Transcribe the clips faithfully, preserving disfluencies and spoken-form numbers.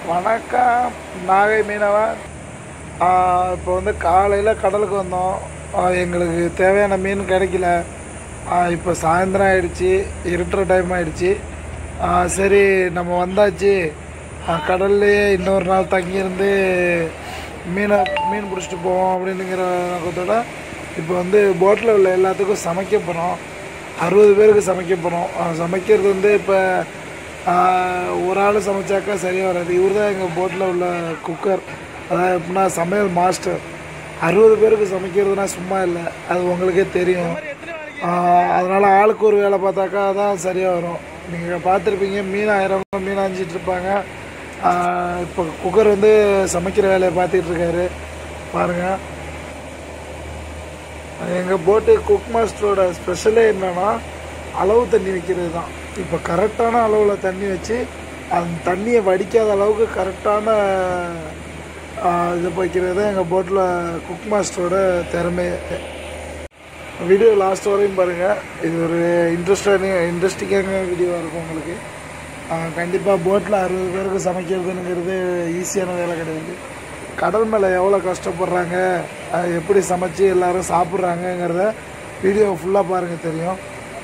வணக்கம் நாகை மீனவன். இப்போ வந்து காலையில் கடலுக்கு வந்தோம். எங்களுக்கு தேவையான மீன் கிடைக்கல. இப்போ சாயந்தரம் ஆகிடுச்சி, இருட்டுற டைம் ஆகிடுச்சி. சரி நம்ம வந்தாச்சு, கடல்லையே இன்னொரு நாள் தங்கியிருந்து மீனை மீன் பிடிச்சிட்டு போவோம் அப்படின்னுங்கிற நோக்கத்தோட இப்போ வந்து போட்டில் உள்ள எல்லாத்துக்கும் சமைக்க போகிறோம். அறுபது பேருக்கு சமைக்க போகிறோம். சமைக்கிறது வந்து இப்போ ஒரு ஆள் சமைச்சாக்கா சரியாக வராது. இவர் தான் எங்கள் போட்டில் உள்ள குக்கர், அதாவது எப்படின்னா சமையல் மாஸ்டர். அறுபது பேருக்கு சமைக்கிறதுனா சும்மா இல்லை, அது உங்களுக்கே தெரியும். அதனால் ஆளுக்கு ஒரு வேலை பார்த்தாக்கா தான் சரியாக வரும். நீங்கள் பார்த்துருப்பீங்க, மீன் ஆயிரவங்க மீன் ஆஞ்சிட்டு இருப்பாங்க. இப்போ குக்கர் வந்து சமைக்கிற வேலையை பார்த்துட்டு இருக்காரு பாருங்கள். எங்கள் போட்டு குக் மாஸ்டரோட ஸ்பெஷலே என்னென்னா அளவு தண்ணி வைக்கிறது தான். இப்போ கரெக்டான அளவில் தண்ணி வச்சு அந்த தண்ணியை வடிக்காத அளவுக்கு கரெக்டான இது வைக்கிறது தான் எங்கள் போட்டில் குக் மாஸ்டரோட திறமை. வீடியோ லாஸ்ட் வரையும் பாருங்கள். இது ஒரு இன்ட்ரெஸ்டான இன்ட்ரெஸ்டிங்கான வீடியோவாக இருக்கும் உங்களுக்கு. கண்டிப்பாக போட்டில் அறுபது பேருக்கு சமைக்கிறதுங்கிறது ஈஸியான வேலை கிடையாது. கடல் மேலே எவ்வளோ கஷ்டப்படுறாங்க, எப்படி சமைச்சு எல்லோரும் சாப்பிட்றாங்கங்கிறத வீடியோ ஃபுல்லாக பாருங்கள், தெரியும்.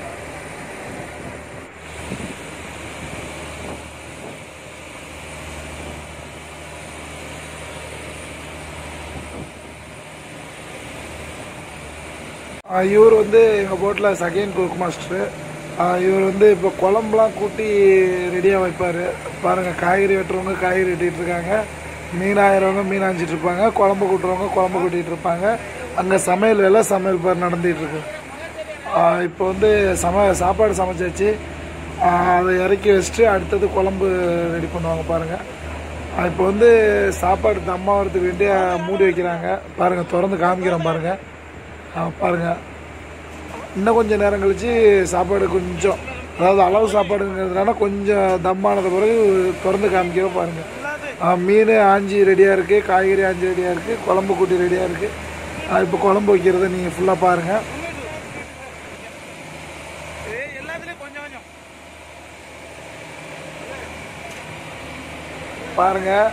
இவர் வந்து எங்கள் போட்டில் செகண்ட் குக் மாஸ்டரு. இவர் வந்து இப்போ குழம்புலாம் கூட்டி ரெடியாக வைப்பார் பாருங்கள். காய்கறி வெட்டுறவங்க காய்கறி வெட்டிகிட்டு இருக்காங்க, மீன் ஆயிரவங்க மீன் ஆஞ்சிட்டு இருப்பாங்க, குழம்பு கூட்டுறவங்க குழம்பு கூட்டிகிட்டு இருப்பாங்க. அங்கே சமையல் வேலை சமையல் பார் நடந்துகிட்ருக்கு. இப்போ வந்து சம சாப்பாடு சமைச்சாச்சு. அதை இறக்கி வச்சுட்டு அடுத்தது குழம்பு ரெடி பண்ணுவாங்க பாருங்கள். இப்போ வந்து சாப்பாடு தம்மாவதுக்கு வேண்டிய மூடி வைக்கிறாங்க பாருங்கள். திறந்து காமிக்கிறோம் பாருங்கள். பாருங்கள், இன்னும் கொஞ்சம் நேரம் கழித்து சாப்பாடு கொஞ்சம், அதாவது அளவு சாப்பாடுங்கிறதுனால கொஞ்சம் தம்மானது பிறகு திறந்து காமிக்கிறோம் பாருங்கள். மீன் ஆஞ்சி ரெடியாக இருக்குது, காய்கறி ஆஞ்சி ரெடியாக இருக்குது, குழம்பு கூட்டி ரெடியாக இருக்குது. இப்போ குழம்பு வைக்கிறத நீங்கள் ஃபுல்லாக பாருங்கள். பாருங்கள்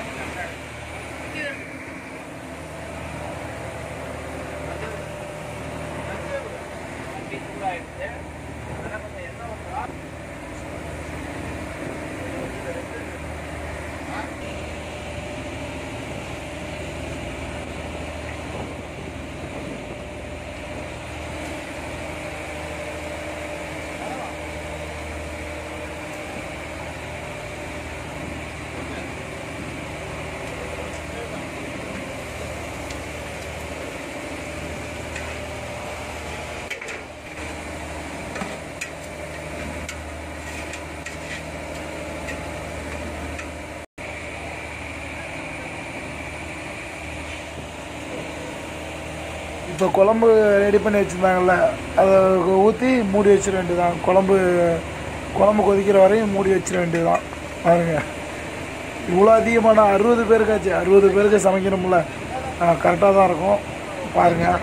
இப்போ குழம்பு ரெடி பண்ணி வச்சுருந்தாங்கல்ல, அதை ஊற்றி மூடி வச்சிட வேண்டியதான். குழம்பு குழம்பு கொதிக்கிற வரையும் மூடி வச்சிட வேண்டியதுதான். பாருங்கள், இவ்வளோ அதிகமான அறுபது பேருக்காச்சு, அறுபது பேருக்கு சமைக்கணும்ல, கரெக்டாக தான் இருக்கும். பாருங்கள்,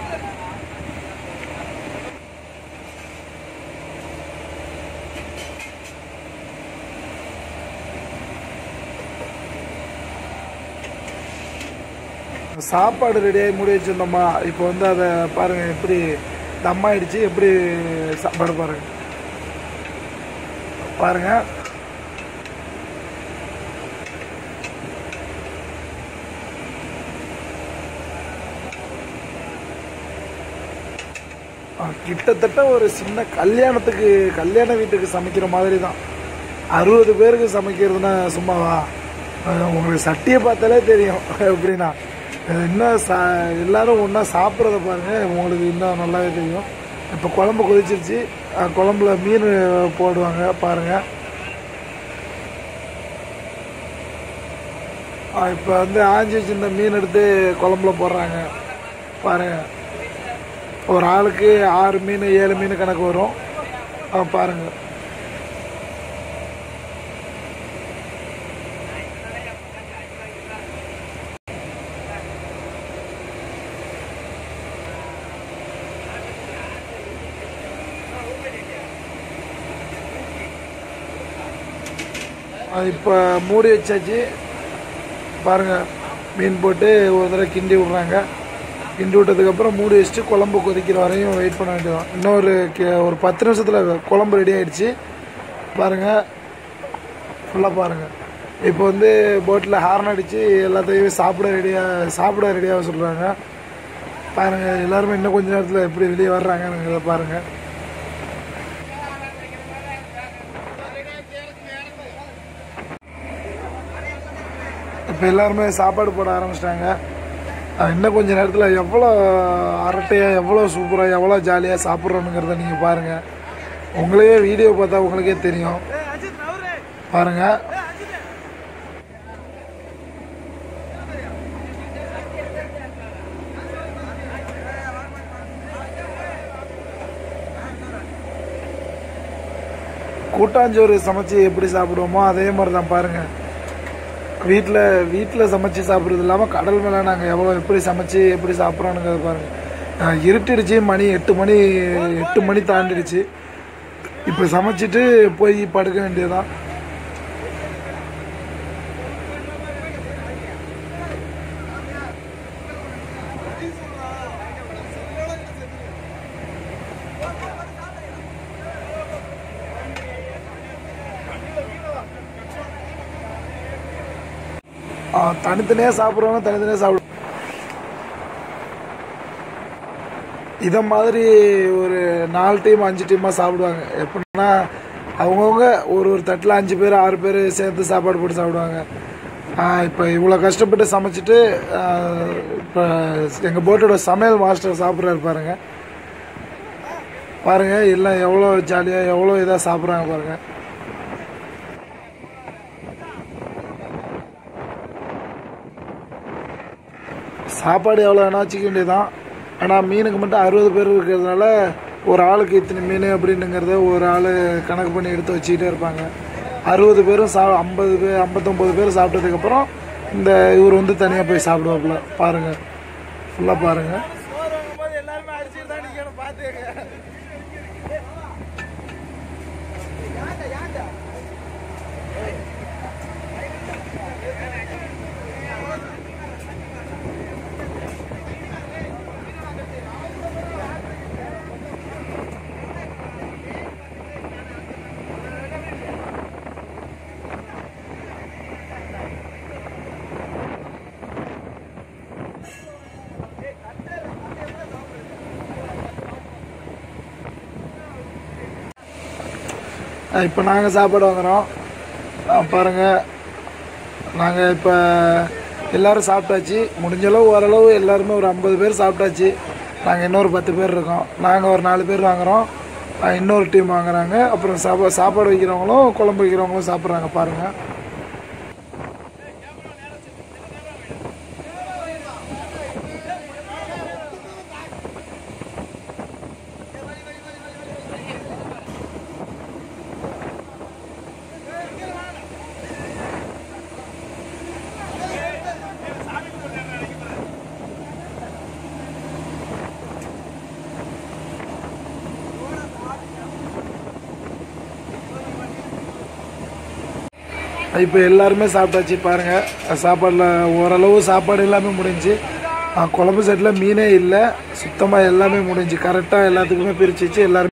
சாப்பாடு ரெடியாகி மூடி வச்சுருந்தோம்மா. இப்போ வந்து அதை பாருங்கள், எப்படி தம்மாயிடுச்சு, எப்படி சாப்பாடு பாருங்கள். பாருங்கள், கிட்டத்தட்ட ஒரு சின்ன கல்யாணத்துக்கு கல்யாண வீட்டுக்கு சமைக்கிற மாதிரி தான். அறுபது பேருக்கு சமைக்கிறதுனா சும்மாவா? உங்களுக்கு சட்டியை பார்த்தாலே தெரியும் எப்படின்னா. இன்னும் சா எல்லோரும் ஒன்றா சாப்பிட்றத பாருங்கள், உங்களுக்கு இன்னும் நல்லாவே தெரியும். இப்போ குழம்பு கொதிச்சிருச்சு, குழம்புல மீன் போடுவாங்க பாருங்கள். இப்போ வந்து ஆஞ்சி வச்சிருந்த மீன் எடுத்து குழம்புல போடுறாங்க பாருங்கள். ஒரு ஆளுக்கு ஆறு மீன் ஏழு மீன் கணக்கு வரும் பாருங்கள். இப்போ மூடி வச்சாச்சு. பாருங்கள், மீன் போட்டு ஒரு தடவை கிண்டி விட்றாங்க. கிண்டி விட்டதுக்கப்புறம் மூடி வச்சுட்டு குழம்பு கொதிக்கிற வரையும் வெயிட் பண்ண வேண்டியதான். இன்னொரு ஒரு பத்து நிமிஷத்தில் குழம்பு ரெடி ஆகிடுச்சு. பாருங்கள், ஃபுல்லாக பாருங்கள். இப்போ வந்து போட்டில் ஹார்ன் அடித்து எல்லாத்தையும் சாப்பிட ரெடியாக சாப்பிட ரெடியாக சொல்கிறாங்க. பாருங்கள், எல்லாருமே இன்னும் கொஞ்சம் நேரத்தில் எப்படி வெளியே வர்றாங்கன்னு பாருங்கள். இப்போ எல்லாருமே சாப்பாடு போட ஆரம்பிச்சிட்டாங்க. இன்னும் கொஞ்சம் நேரத்தில் எவ்வளோ அரட்டையாக, எவ்வளோ சூப்பராக, எவ்வளோ ஜாலியாக சாப்பிட்றோனுங்கிறத நீங்கள் பாருங்கள். உங்களையே வீடியோ பார்த்தா உங்களுக்கே தெரியும். பாருங்கள், கூட்டாஞ்சோறு சமைச்சு எப்படி சாப்பிடுவோமோ அதே மாதிரி தான். பாருங்கள், வீட்டில் வீட்டில் சமைச்சு சாப்பிட்றது இல்லாமல் கடல் மேலே நாங்கள் எவ்வளோ எப்படி சமைச்சு எப்படி சாப்பிட்றோனுங்கிறது பாருங்கள். இருட்டிடுச்சு, மணி எட்டு மணி எட்டு மணி தாண்டிடுச்சு. இப்போ சமைச்சிட்டு போய் படுக்க வேண்டியதுதான். தனித்தனியாக சாப்பிட்றவங்க தனித்தனியாக சாப்பிடு. இதை மாதிரி ஒரு நாலு டீம் அஞ்சு டீமாக சாப்பிடுவாங்க. எப்படின்னா அவங்கவுங்க ஒரு ஒரு தட்டில் அஞ்சு பேர் ஆறு பேர் சேர்த்து சாப்பாடு போட்டு சாப்பிடுவாங்க. இப்போ இவ்வளோ கஷ்டப்பட்டு சமைச்சிட்டு இப்போ எங்கள் போட்டோட சமையல் மாஸ்டர் சாப்பிட்றாரு பாருங்க. பாருங்கள், எல்லாம் எவ்வளோ ஜாலியாக எவ்வளோ இதாக சாப்பிட்றாங்க பாருங்கள். சாப்பாடு எவ்வளோ வேணா வச்சுக்க வேண்டியதுதான். ஆனால் மீனுக்கு மட்டும் அறுபது பேர் இருக்கிறதுனால ஒரு ஆளுக்கு இத்தனை மீன் அப்படின்னுங்கிறத ஒரு ஆள் கணக்கு பண்ணி எடுத்து வச்சுக்கிட்டே இருப்பாங்க. அறுபது பேரும் சா ஐம்பது பேர் ஐம்பத்தொம்பது பேர் சாப்பிட்டதுக்கப்புறம் இந்த இவர் வந்து தனியாக போய் சாப்பிடுவாப்புல. பாருங்கள், ஃபுல்லாக பாருங்கள். இப்போ நாங்கள் சாப்பாடு வாங்குகிறோம். பாருங்கள், நாங்கள் இப்போ எல்லோரும் சாப்பிட்டாச்சு. முடிஞ்சளவு ஓரளவு எல்லாருமே ஒரு ஐம்பது பேர் சாப்பிட்டாச்சு. நாங்கள் இன்னொரு பத்து பேர் இருக்கோம். நாங்கள் ஒரு நாலு பேர் வாங்குகிறோம், இன்னொரு டீம் வாங்குறாங்க. அப்புறம் சாப்பா சாப்பாடு வைக்கிறவங்களும் குழம்பு வைக்கிறவங்களும் சாப்பிட்றாங்க. பாருங்கள், இப்போ எல்லாருமே சாப்பிட்டாச்சு. பாருங்கள், சாப்பாடில் ஓரளவு சாப்பாடு எல்லாமே முடிஞ்சு. குழம்பு செட்டில் மீனே இல்லை, சுத்தமாக எல்லாமே முடிஞ்சு கரெக்டாக எல்லாத்துக்குமே பிரிச்சிச்சு. எல்லாருமே